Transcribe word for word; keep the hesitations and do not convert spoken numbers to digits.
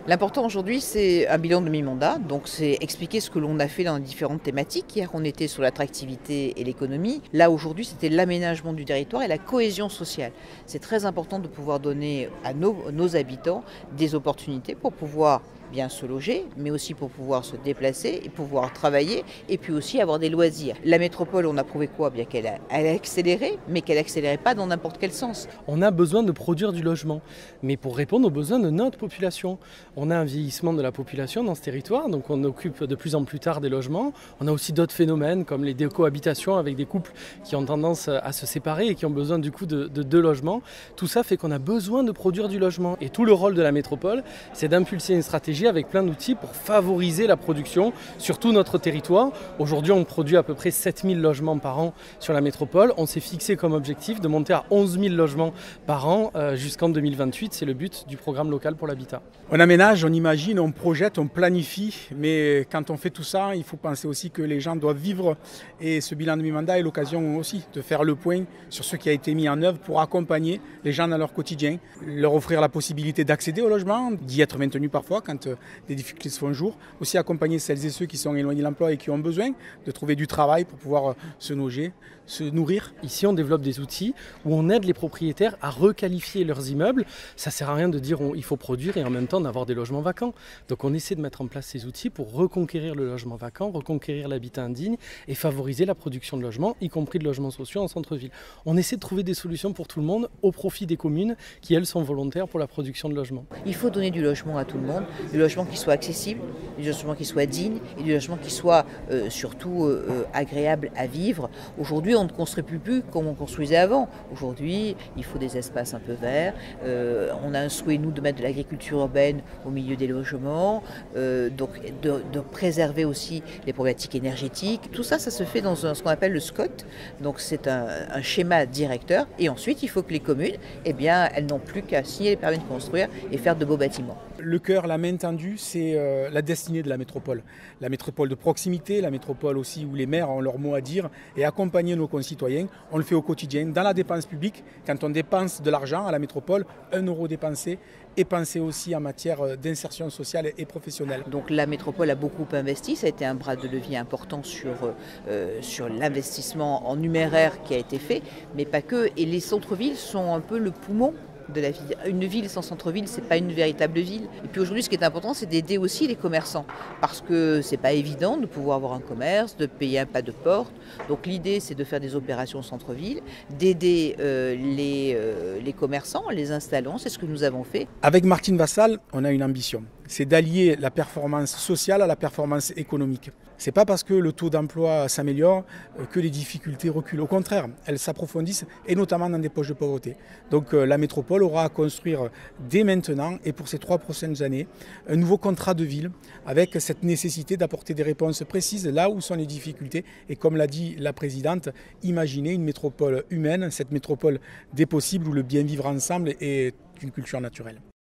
L'important aujourd'hui, c'est un bilan de mi-mandat, donc c'est expliquer ce que l'on a fait dans les différentes thématiques. Hier, on était sur l'attractivité et l'économie. Là, aujourd'hui, c'était l'aménagement du territoire et la cohésion sociale. C'est très important de pouvoir donner à nos, nos habitants des opportunités pour pouvoir bien se loger, mais aussi pour pouvoir se déplacer et pouvoir travailler et puis aussi avoir des loisirs. La métropole, on a prouvé quoi? Bien qu'elle a, elle a accéléré, mais qu'elle n'accélérait pas dans n'importe quel sens. On a besoin de produire du logement, mais pour répondre aux besoins de notre population. On a un vieillissement de la population dans ce territoire, donc on occupe de plus en plus tard des logements. On a aussi d'autres phénomènes comme les décohabitations avec des couples qui ont tendance à se séparer et qui ont besoin du coup de deux logements. Tout ça fait qu'on a besoin de produire du logement. Et tout le rôle de la métropole, c'est d'impulser une stratégie avec plein d'outils pour favoriser la production sur tout notre territoire. Aujourd'hui, on produit à peu près sept mille logements par an sur la métropole. On s'est fixé comme objectif de monter à onze mille logements par an euh, jusqu'en deux mille vingt-huit. C'est le but du programme local pour l'habitat. On aménage, on imagine, on projette, on planifie, mais quand on fait tout ça, il faut penser aussi que les gens doivent vivre et ce bilan de mi-mandat est l'occasion aussi de faire le point sur ce qui a été mis en œuvre pour accompagner les gens dans leur quotidien, leur offrir la possibilité d'accéder au logement, d'y être maintenu parfois quand des difficultés se font jour, aussi accompagner celles et ceux qui sont éloignés de l'emploi et qui ont besoin de trouver du travail pour pouvoir se loger, se nourrir. Ici, on développe des outils où on aide les propriétaires à requalifier leurs immeubles. Ça ne sert à rien de dire qu'il faut produire et en même temps d'avoir des logements vacants. Donc on essaie de mettre en place ces outils pour reconquérir le logement vacant, reconquérir l'habitat indigne et favoriser la production de logements, y compris de logements sociaux en centre-ville. On essaie de trouver des solutions pour tout le monde au profit des communes qui, elles, sont volontaires pour la production de logements. Il faut donner du logement à tout le monde, du logement qui soit accessible, du logement qui soit digne et du logement qui soit euh, surtout euh, agréable à vivre. Aujourd'hui, on ne construit plus, plus comme on construisait avant. Aujourd'hui, il faut des espaces un peu verts. Euh, on a un souhait, nous, de mettre de l'agriculture urbaine au milieu des logements, euh, donc de, de préserver aussi les problématiques énergétiques. Tout ça, ça se fait dans un, ce qu'on appelle le SCOT. Donc c'est un, un schéma directeur. Et ensuite, il faut que les communes, eh bien, elles n'ont plus qu'à signer les permis de construire et faire de beaux bâtiments. Le cœur, la main tendue, c'est euh, la destinée de la métropole. La métropole de proximité, la métropole aussi où les maires ont leur mot à dire et accompagner nos concitoyens. On le fait au quotidien, dans la dépense publique. Quand on dépense de l'argent à la métropole, un euro dépensé est pensé aussi en matière d'insertion sociale et professionnelle. Donc la métropole a beaucoup investi, ça a été un bras de levier important sur, euh, sur l'investissement en numéraire qui a été fait, mais pas que. Et les centres-villes sont un peu le poumon de la ville. Une ville sans centre-ville, c'est pas une véritable ville. Et puis aujourd'hui, ce qui est important, c'est d'aider aussi les commerçants, parce que c'est pas évident de pouvoir avoir un commerce, de payer un pas de porte. Donc l'idée, c'est de faire des opérations centre-ville, d'aider euh, les, euh, les commerçants, les installants. C'est ce que nous avons fait. Avec Martine Vassal, on a une ambition. C'est d'allier la performance sociale à la performance économique. C'est pas parce que le taux d'emploi s'améliore que les difficultés reculent. Au contraire, elles s'approfondissent et notamment dans des poches de pauvreté. Donc la métropole aura à construire dès maintenant et pour ces trois prochaines années un nouveau contrat de ville avec cette nécessité d'apporter des réponses précises là où sont les difficultés. Et comme l'a dit la présidente, imaginer une métropole humaine, cette métropole des possibles où le bien vivre ensemble est une culture naturelle.